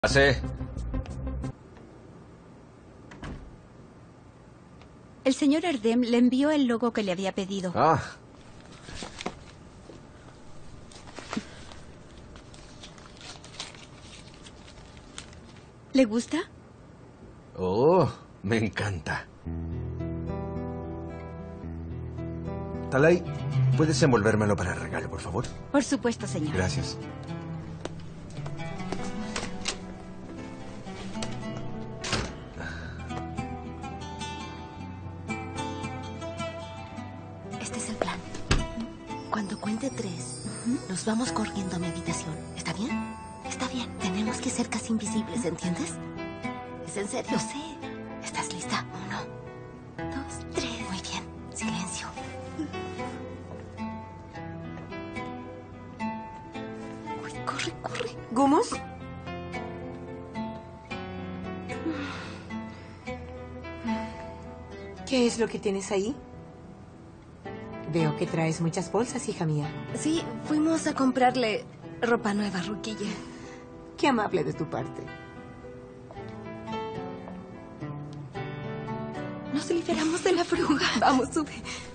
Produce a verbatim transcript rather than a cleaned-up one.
Pase. El señor Erdem le envió el logo que le había pedido. Ah. ¿Le gusta? Oh, me encanta. Talay, ¿puedes envolvérmelo para el regalo, por favor? Por supuesto, señor. Gracias. Este es el plan. Cuando cuente tres, nos vamos corriendo a mi habitación. ¿Está bien? Está bien. Tenemos que ser casi invisibles, ¿entiendes? ¿Es en serio? Lo sé. ¿Estás lista? Uno, dos, tres. Muy bien. Silencio. Uy, corre, corre. ¿Gumos? ¿Qué es lo que tienes ahí? Veo que traes muchas bolsas, hija mía. Sí, fuimos a comprarle ropa nueva a Ruquilla. Qué amable de tu parte. Nos liberamos de la bruja. Vamos, sube.